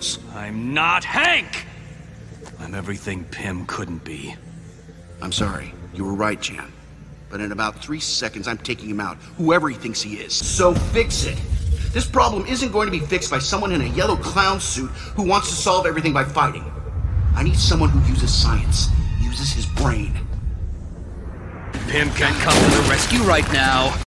words. I'm not Hank! I'm everything Pym couldn't be. I'm sorry. You were right, Jan. But in about 3 seconds, I'm taking him out, whoever he thinks he is. So fix it! This problem isn't going to be fixed by someone in a yellow clown suit who wants to solve everything by fighting. I need someone who uses science, uses his brain. Pym can't come to the rescue right now.